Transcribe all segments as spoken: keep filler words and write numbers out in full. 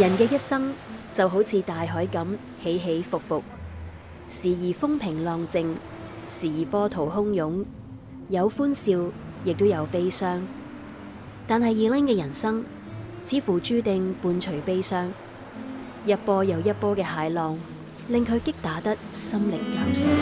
人嘅一生就好似大海咁起起伏伏，時而風平浪靜，時而波濤洶湧，有歡笑，亦都有悲傷。但係二玲嘅人生似乎注定伴隨悲傷，一波又一波嘅駭浪令佢擊打得心力交瘁。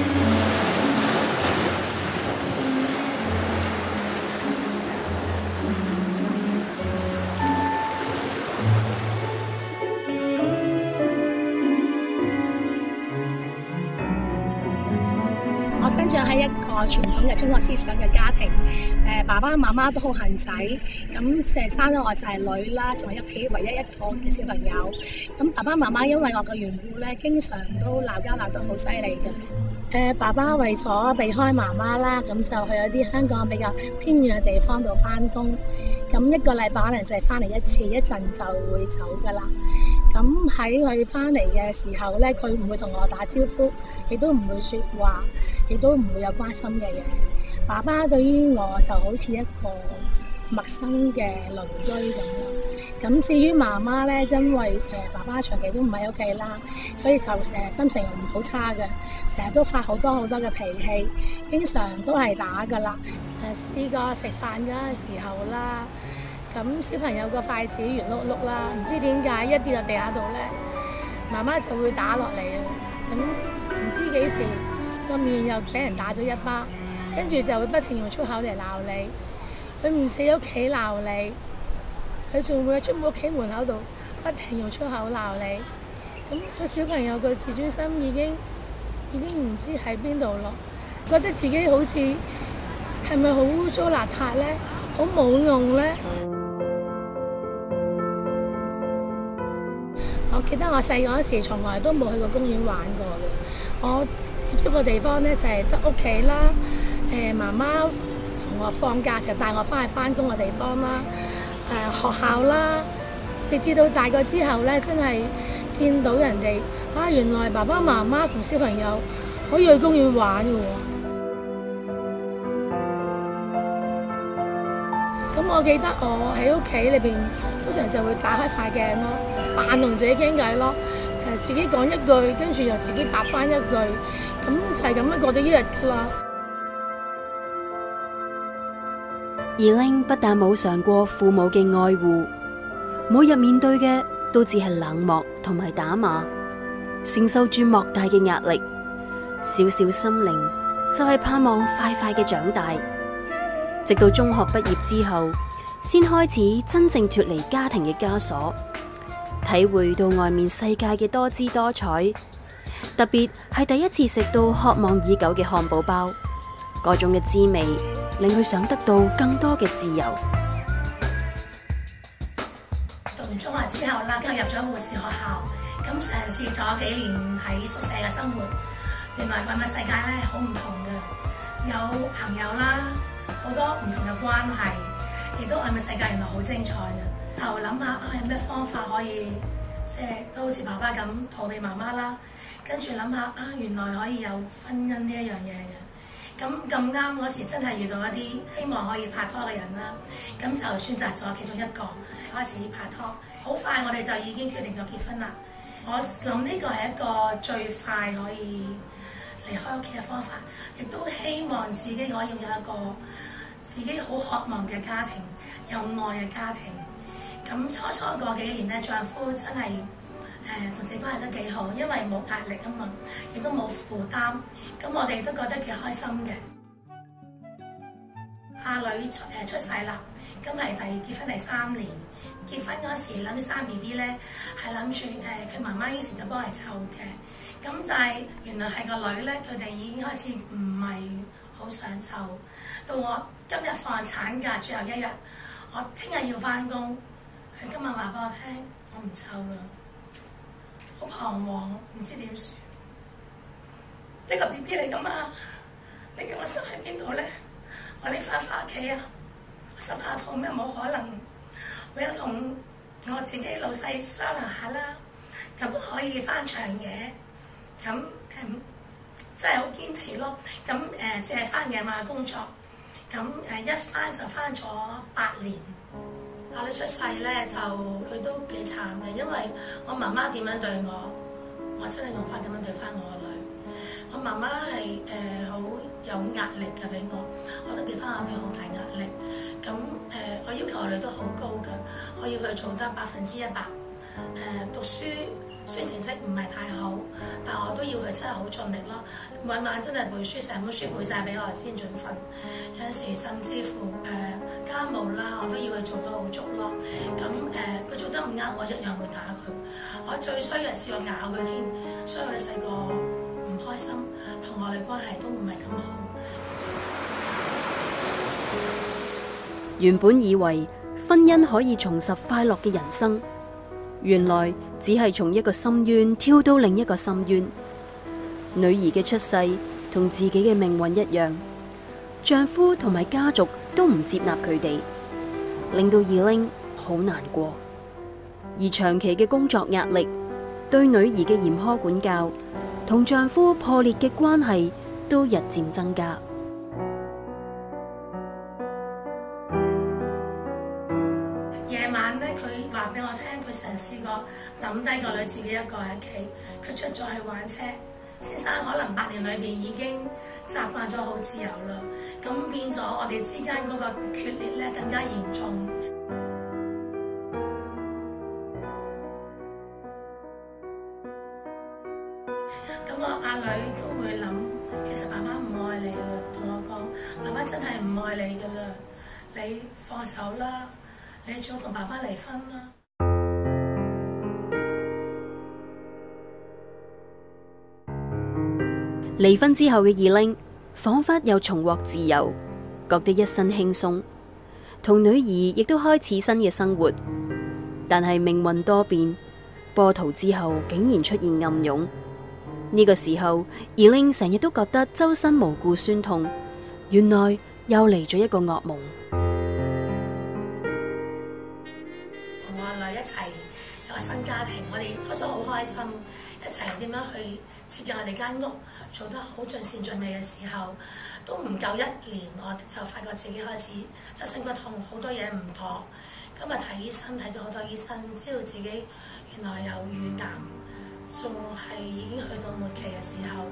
我生長喺一個傳統嘅中國思想嘅家庭，誒爸爸媽媽都好恨仔，咁成日生咗我就係女啦，仲係屋企唯一一個嘅小朋友。咁爸爸媽媽因為我嘅緣故咧，經常都鬧交鬧得好犀利嘅。誒爸爸為咗避開媽媽啦，咁就去一啲香港比較偏遠嘅地方度返工，咁一個禮拜可能就係返嚟一次，一陣就會走㗎啦。咁喺佢返嚟嘅時候咧，佢唔會同我打招呼，亦都唔會説話，亦都唔會有關心嘅嘢。爸爸對於我就好似一個陌生嘅鄰居咁樣。咁至於媽媽咧，因為誒爸爸長期都唔喺屋企啦，所以就誒心情唔好差嘅，成日都發好多好多嘅脾氣，經常都係打㗎啦。誒試過食飯嗰個時候啦。咁小朋友個筷子圓碌碌啦，唔知點解一跌落地下度咧，媽媽就會打落嚟啊！咁唔知幾時個面又俾人打咗一巴，跟住就會不停用粗口嚟鬧你。佢唔死喺屋企鬧你，佢仲會出屋企門口度不停用粗口鬧你。咁個小朋友個自尊心已經已經唔知喺邊度咯，覺得自己好似係咪好污糟邋遢咧，好冇用咧。我記得我細個嗰時，從來都冇去過公園玩過嘅。我接觸嘅地方咧就係得屋企啦，誒媽媽同我放假時候帶我翻去翻工嘅地方啦，誒學校啦，直至到大個之後咧，真係見到人哋啊，原來爸爸媽媽同小朋友可以去公園玩嘅喎。咁我記得我喺屋企裏邊，通常就會打開塊鏡咯，扮同自己傾偈咯，誒自己講一句，跟住又自己答翻一句，咁就係咁樣過咗一日㗎啦。 二玲不但冇嘗過父母嘅愛護，每日面對嘅都只係冷漠同埋打罵，承受住莫大嘅壓力，小小心靈就係盼望快快嘅長大。直到中學畢業之後，先開始真正脫離家庭嘅枷鎖，體會到外面世界嘅多姿多彩。特別係第一次食到渴望已久嘅漢堡包，嗰種嘅滋味令佢想得到更多嘅自由。 讀完中學之後啦，跟住入咗護士學校，咁嘗試咗幾年喺宿舍嘅生活。原來外面世界咧好唔同嘅，有朋友啦。好多唔同嘅關係，亦都外面世界原來好精彩嘅。就諗下啊，有咩方法可以即係都好似爸爸咁逃避媽媽啦。跟住諗下啊，原來可以有婚姻呢一樣嘢嘅。咁咁啱嗰時真係遇到一啲希望可以拍拖嘅人啦。咁就選擇咗其中一個開始拍拖。好快我哋就已經決定咗結婚啦。我諗呢個係一個最快可以離開屋企嘅方法，亦都希望自己可以擁有一個自己好渴望嘅家庭，有愛嘅家庭。咁初初嗰幾年咧，丈夫真係誒同自己關係都幾好，因為冇壓力啊嘛，亦都冇負擔。咁我哋都覺得幾開心嘅。阿女出誒出世啦，咁係第結婚第三年。結婚嗰時諗住生 B B 咧，係諗住誒佢媽媽以前就幫佢湊嘅。咁就係原來係個女咧，佢哋已經開始唔係好想湊。到我今日放產假最後一日，我聽日要翻工，佢今日話俾我聽，我唔湊啦，好彷徨，唔知點算。一個 B B 嚟㗎嘛，你叫我塞喺邊度咧？我話你翻返屋企啊，我十下肚咩冇可能，唯有同我自己老細商量下啦，咁可以翻長嘢。咁誒、嗯、真係好堅持咯。咁誒只係翻夜晚工作，咁誒一翻就翻咗八年。 阿女出世咧就佢都幾慘嘅，因為我媽媽點樣對我，我真係用翻點樣對翻我個女。我媽媽係誒好有壓力嘅俾我，我都俾翻我女好大壓力。咁誒、呃、我要求我女都好高嘅，我要佢做得百分之一百。誒、呃、讀書雖然成績唔係太好，但我都要佢真係好盡力咯。每晚真係背書，成本書背晒俾我先準瞓。有陣時甚至乎誒、呃、家務啦，我都要佢做得好足咯。咁誒佢做得唔啱，我一樣會打佢。我最衰嘅試過咬佢添，所以我哋細個唔開心，同我哋關係都唔係咁好。 原本以為婚姻可以重拾快樂嘅人生，原來只係從一個深淵跳到另一個深淵。女兒嘅出世同自己嘅命運一樣，丈夫同埋家族都唔接納佢哋，令到二玲好難過。而長期嘅工作壓力、對女兒嘅嚴苛管教同丈夫破裂嘅關係都日漸增加。 夜晚咧，佢話俾我聽，佢成日試過抌低個女自己一個喺屋企，佢出咗去玩車。先生可能八年裏邊已經習慣咗好自由啦，咁變咗我哋之間嗰個決裂咧更加嚴重。咁我阿女都會諗，其實爸爸唔愛你啦，同我講，爸爸真係唔愛你噶啦，你放手啦，你最好同爸爸離婚啦。 離婚之後嘅二玲，仿佛又重獲自由，覺得一身輕鬆，同女兒亦都開始新嘅生活。但係命運多變，波濤之後竟然出現暗湧。呢個時候，二玲成日都覺得周身無故酸痛，原來又嚟咗一個噩夢。 同我阿女一齊有個新家庭，我哋初初好開心，一齊點樣去設計我哋間屋，做得好盡善盡美嘅時候，都唔夠一年，我就發覺自己開始周身骨痛，好多嘢唔妥。今日睇醫生，睇咗好多醫生，知道自己原來有乳癌，仲係已經去到末期嘅時候。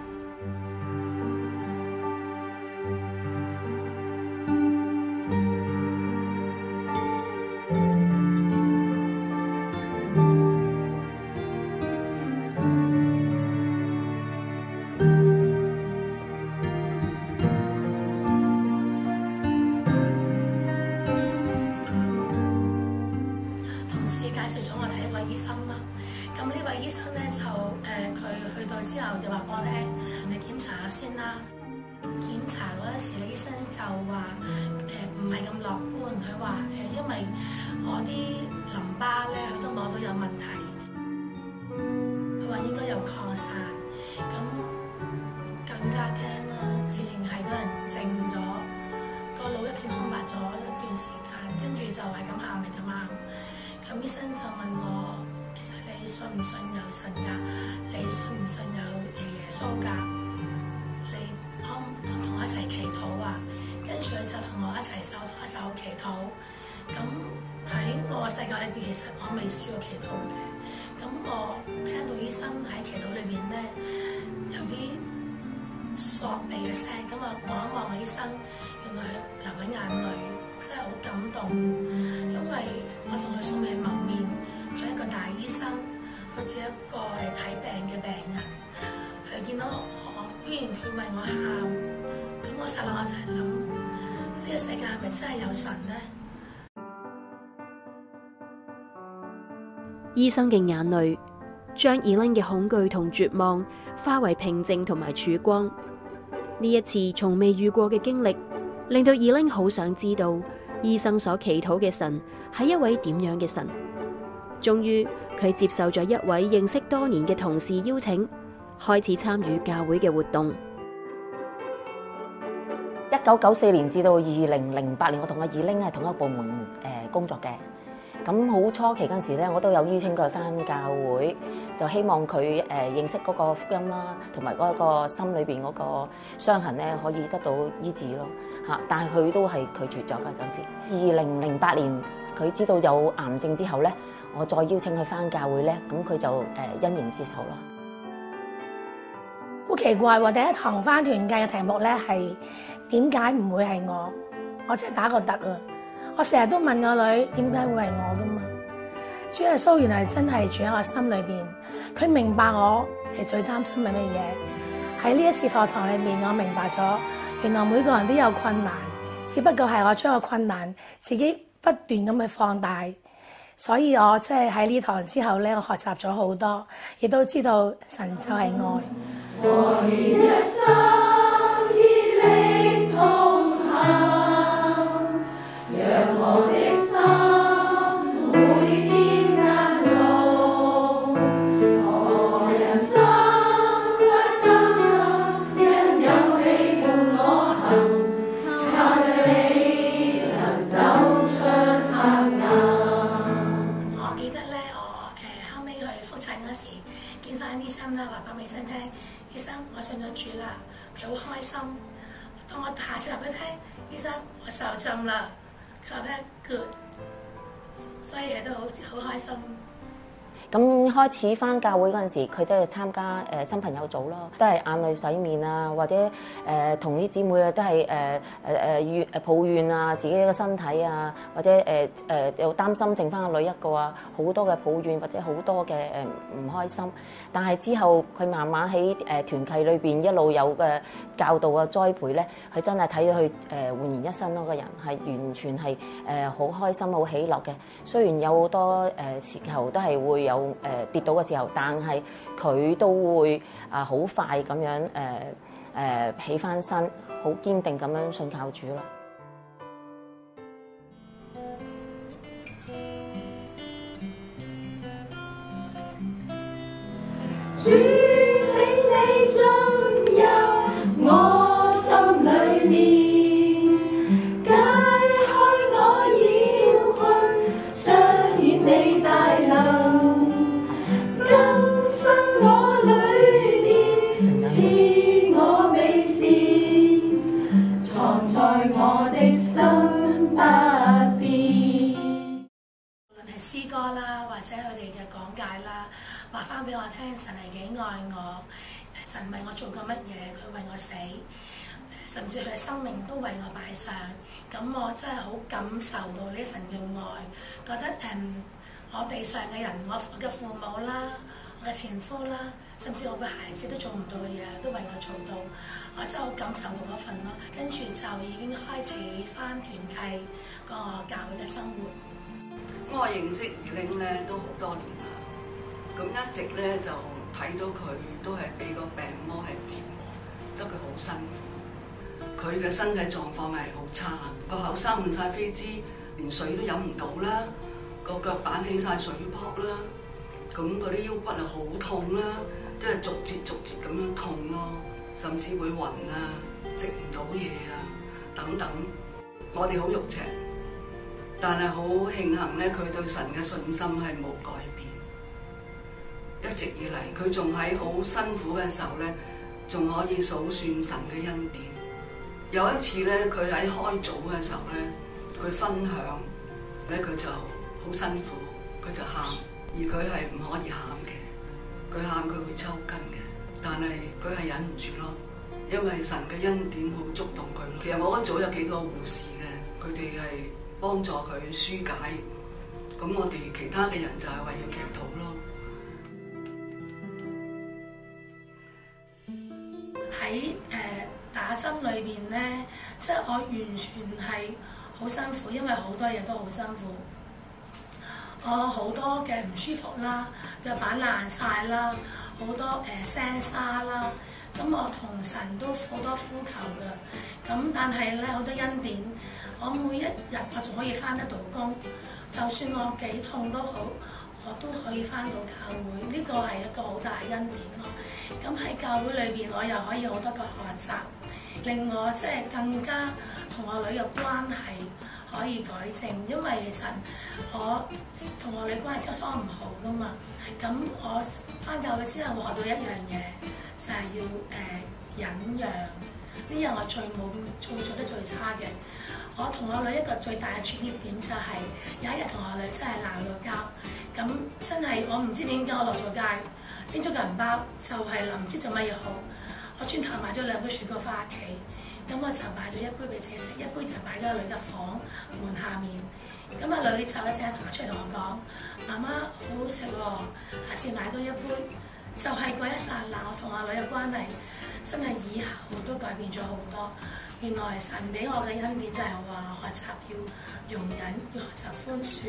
咁呢位醫生咧就誒佢、呃、去到之後就話俾我聽，你檢查下先啦。檢查嗰陣時咧，醫生就話誒唔係咁樂觀，佢話誒因為我啲淋巴咧佢都摸到有問題，佢話應該有擴散，咁更加驚啦，自然係個人靜咗，個腦一片空白咗一段時間，跟住就係咁喊嚟咁喊。咁醫生就問我。你信唔信有神㗎？你信唔信有耶穌㗎？你可唔可同我一齊祈禱啊？跟住佢就同我一齊手拖手祈禱。咁喺我世界裏邊，其實我未試過祈禱嘅。咁我聽到醫生喺祈禱裏邊咧有啲索鼻嘅聲，咁我望一望個醫生，原來佢流緊眼淚，真係好感動。因為我同佢素未謀面。佢係一個大醫生，好似一個嚟睇病嘅病人。佢見到我，居然佢為我喊，咁我實諗我就係諗，呢個世界係咪真係有神呢？ 醫生嘅眼淚將二玲嘅恐懼同絕望化為平靜同埋曙光。呢一次從未遇過嘅經歷，令到二玲好想知道醫生所祈禱嘅神係一位點樣嘅神。終於，佢接受咗一位認識多年嘅同事邀請，開始參與教會嘅活動。 一九九四年至到二零零八年，我同阿二玲係同一個部門誒、呃、工作嘅。咁好初期嗰陣時咧，我都有邀請佢返教會，就希望佢誒、呃、認識嗰個福音啦，同埋嗰個心裏邊嗰個傷痕咧可以得到醫治咯。 嚇，但係佢都係拒絕咗㗎嗰時。二零零八年佢知道有癌症之後咧，我再邀請佢返教會咧，咁佢就誒欣然接受啦。 好奇怪喎！第一堂返團契嘅題目咧係點解唔會係我？我真係打個突啊！我成日都問我女點解會係我㗎嘛？主耶穌原來真係住喺我心裏邊，佢明白我其實最擔心係乜嘢。喺呢一次課堂裏面，我明白咗原來每個人都有困難，只不過係我將個困難自己不斷咁去放大。所以我即係喺呢堂之後咧，我學習咗好多，亦都知道神就係愛。 我願一生竭力同行，讓我的心每天讚頌。我人生不擔心，因有你同我行，靠着你能走出黑暗。 我記得咧，我誒後尾去復診嗰時，見翻醫生啦，話俾醫生聽。醫生，我信咗主啦，佢好開心。當我下次話俾佢聽，醫生我受浸啦，佢話聽 good， 所以亦都好好開心。 咁開始返教會嗰陣時，佢都係參加誒新朋友組咯，都係眼淚洗面啊，或者誒同啲姊妹啊都係誒誒誒怨誒抱怨啊自己嘅身體啊，或者誒誒又擔心剩返個女一個啊，好多嘅抱怨或者好多嘅誒唔開心。但係之後佢慢慢喺誒團契裏邊一路有嘅教導啊栽培咧，佢真係睇到佢誒煥然一新咯，個人係完全係誒好開心好喜樂嘅。雖然有好多誒時候都係會有誒跌倒嘅時候，但係佢都會啊好快咁樣誒誒起返身，好堅定咁樣信靠主咯。 主，請你進入我心裏面，解開我擾困，彰顯你大能，更新我裏面，賜我美善，藏在我的心不變。 無論係詩歌啦，或者佢哋嘅講解啦，話翻俾我聽，神係幾愛我，神為我做過乜嘢，佢為我死，甚至佢嘅生命都為我擺上，咁我真係好感受到呢份嘅愛，覺得誒、嗯、我地上嘅人，我嘅父母啦，我嘅前夫啦，甚至我嘅孩子都做唔到嘅嘢，都為我做到，我真係好感受到嗰份咯。跟住就已經開始翻團契個教會嘅生活。 我認識二玲咧都好多年啦，咁一直咧就睇到佢都係俾個病魔係折磨，得佢好辛苦。佢嘅身體狀況係好差，個口生滿晒飛滋，連水都飲唔到啦，個腳板起晒水泡啦，咁嗰啲腰骨啊好痛啦，即係逐節逐節咁樣痛咯，甚至會暈啊，食唔到嘢啊等等。我哋好肉赤。但係好慶幸咧，佢對神嘅信心係冇改變。一直以嚟，佢仲喺好辛苦嘅時候咧，仲可以數算神嘅恩典。有一次咧，佢喺開組嘅時候咧，佢分享咧，佢就好辛苦，佢就喊，而佢係唔可以喊嘅。佢喊佢會抽筋嘅，但係佢係忍唔住咯，因為神嘅恩典好觸動佢咯。其實我嗰組有幾個護士嘅，佢哋係幫助佢紓解，咁我哋其他嘅人就係為佢祈禱咯。 喺誒、呃、打針裏邊咧，即係我完全係好辛苦，因為好多嘢都好辛苦。我好多嘅唔舒服啦，腳板爛晒啦，好多誒、呃、聲沙啦。咁我同神都好多呼求嘅，咁但係咧好多恩典。我每一日我仲可以返得到工，就算我幾痛都好，我都可以返到教會，呢個係一個好大恩典咯。咁喺教會裏邊，我又可以好多個學習，令我即係更加同我女嘅關係可以改正，因為其實我同我女關係初初唔好噶嘛。咁我返教會之後，我學到一樣嘢，就係、是、要誒、呃、忍讓。 呢樣我最冇做做得最差嘅。我同我女一個最大嘅轉捩點就係、是、有一日同我女真係鬧咗交，咁真係我唔知點解我落咗街，拎咗個銀包就係諗唔知做乜嘢好，我轉頭買咗兩杯雪糕翻屋企，咁我就買咗一杯俾自己食，一杯就擺喺個女嘅房門下面。咁阿女就一聲行出嚟同我講：媽媽好好食喎，下次買多一杯。就係、是、嗰一剎那，我同阿女嘅關係真係以後都改變咗好多。原來神俾我嘅恩典就係話學習要容忍，要學習寬恕。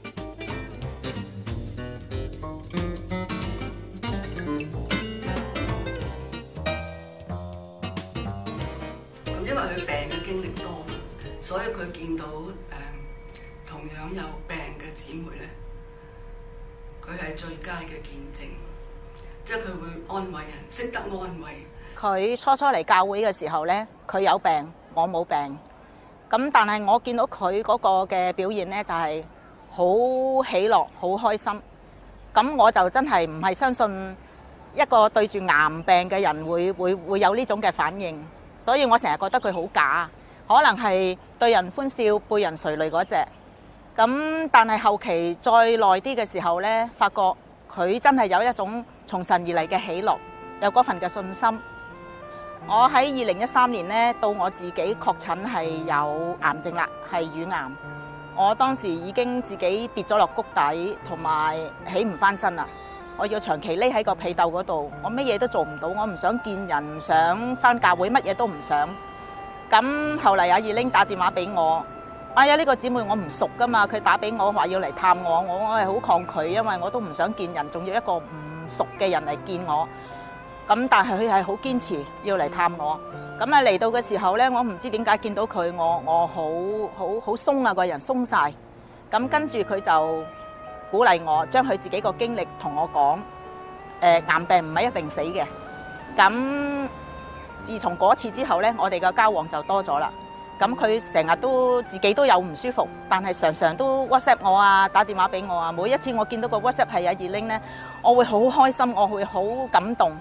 咁因為佢病嘅經歷多，所以佢見到誒、呃、同樣有病嘅姊妹咧，佢係最佳嘅見證，即係佢會安慰人，識得安慰。 佢初初嚟教會嘅時候呢，佢有病，我冇病。咁但係我見到佢嗰個嘅表現呢，就係好喜樂、好開心。咁我就真係唔係相信一個對住癌病嘅人會會會有呢種嘅反應。所以我成日覺得佢好假，可能係對人歡笑背人垂淚嗰隻。咁但係後期再耐啲嘅時候呢，發覺佢真係有一種從神而嚟嘅喜樂，有嗰份嘅信心。我喺二零一三年咧，到我自己確診係有癌症啦，係乳癌。我當時已經自己跌咗落谷底，同埋起唔翻身啦。我要長期匿喺個被竇嗰度，我乜嘢都做唔到，我唔想見人，唔想翻教會，乜嘢都唔想。咁後嚟阿二玲打電話俾我，哎呀呢個姊妹我唔熟噶嘛，佢打俾我話要嚟探我，我我係好抗拒，因為我都唔想見人，仲要一個唔熟嘅人嚟見我。咁但係佢係好堅持要嚟探我。咁啊嚟到嘅時候呢，我唔知點解見到佢，我我好好好鬆啊，個人鬆晒。咁跟住佢就鼓勵我，將佢自己個經歷同我講。誒、呃，癌病唔係一定死嘅。咁自從嗰次之後呢，我哋嘅交往就多咗啦。咁佢成日都自己都有唔舒服，但係常常都 WhatsApp 我啊，打電話俾我啊。每一次我見到個 WhatsApp 係阿二玲呢，我會好開心，我會好感動。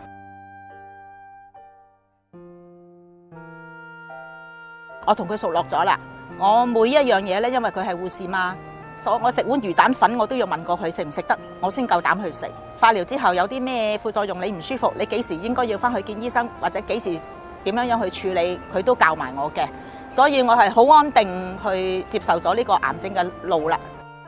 我同佢熟絡咗啦，我每一樣嘢咧，因為佢係護士嘛，所以我食碗魚蛋粉我都要問過佢食唔食得，我先夠膽去食。化療之後有啲咩副作用，你唔舒服，你幾時應該要翻去見醫生，或者幾時點樣樣去處理，佢都教埋我嘅，所以我係好安定去接受咗呢個癌症嘅路啦。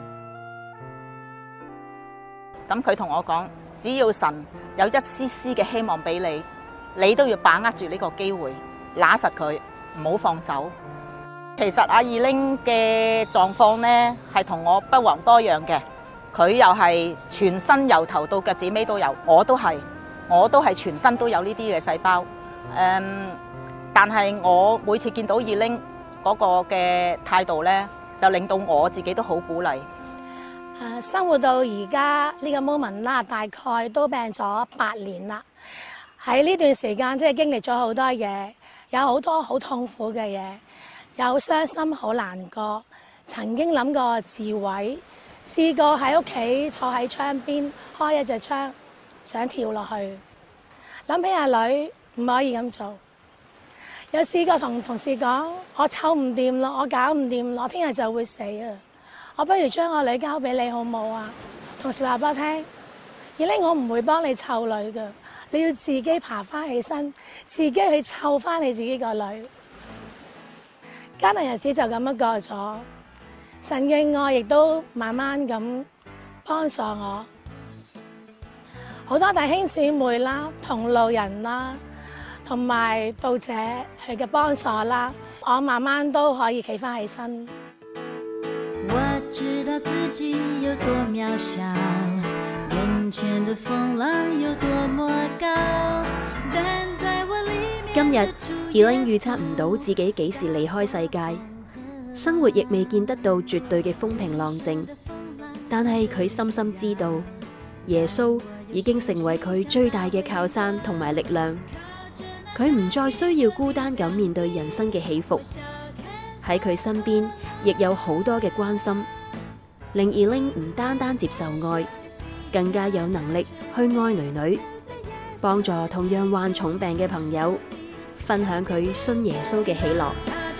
咁佢同我講，只要神有一絲絲嘅希望俾你，你都要把握住呢個機會，揦實佢。唔好放手。其實阿二玲嘅狀況呢，係同我不遑多讓嘅。佢又係全身由頭到腳趾尾都有，我都係，我都係全身都有呢啲嘅細胞。嗯，但係我每次見到二玲嗰個嘅態度呢，就令到我自己都好鼓勵。 誒，生活到而家呢個 moment 啦，大概都病咗八年啦。喺呢段時間，即係經歷咗好多嘢。有好多好痛苦嘅嘢，有傷心好難過，曾經諗過自毀，試過喺屋企坐喺窗邊開一隻窗想跳落去，諗起阿女唔可以咁做，有試過同同事講我湊唔掂咯，我搞唔掂咯，我聽日就會死啊！我不如將我女交俾你好冇啊？同事話俾我聽，而咧我唔會幫你湊女㗎。你要自己爬翻起身，自己去湊翻你自己個女。艱難日子就咁樣過咗，神嘅愛亦都慢慢咁幫助我。好多弟兄姊妹啦、同路人啦，同埋道者佢嘅幫助啦，我慢慢都可以企翻起身。 我知道自己有多渺小，眼前的風浪有多麼高，但在我裏面。 今日二玲預測唔到自己幾時離開世界，生活亦未見得到絕對嘅風平浪靜，但係佢深深知道耶穌已經成為佢最大嘅靠山同埋力量，佢唔再需要孤單咁面對人生嘅起伏，喺佢身邊亦有好多嘅關心，令二玲唔單單接受愛，更加有能力去愛囡囡，幫助同樣患重病嘅朋友， 分享佢信耶穌嘅喜樂。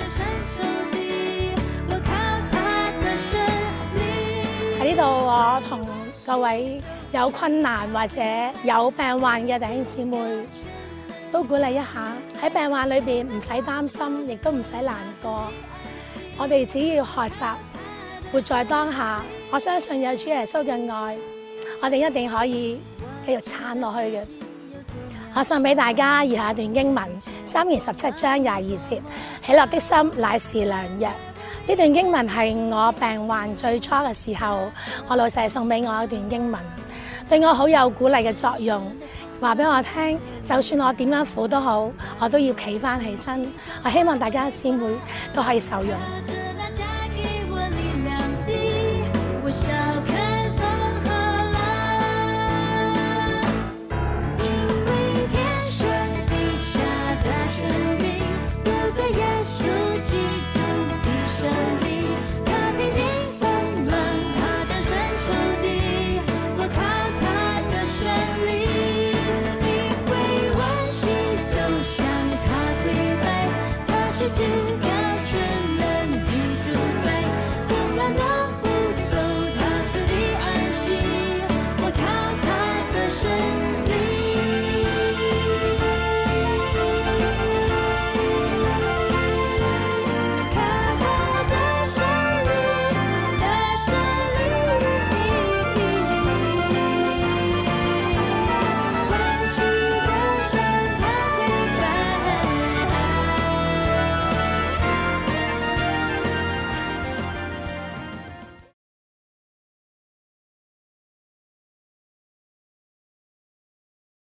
喺呢度，我同各位有困難或者有病患嘅弟兄姊妹都鼓勵一下，喺病患裏邊唔使擔心，亦都唔使難過。我哋只要學習活在當下，我相信有主耶穌嘅愛，我哋一定可以繼續撐落去嘅。我送俾大家以下一段經文，箴言十七章廿二節，喜樂的心乃是良藥。呢段經文係我病患最初嘅時候，我老細送俾我一段經文，對我好有鼓勵嘅作用，話俾我聽，就算我點樣苦都好，我都要企返起身。我希望大家姊妹都可以受用。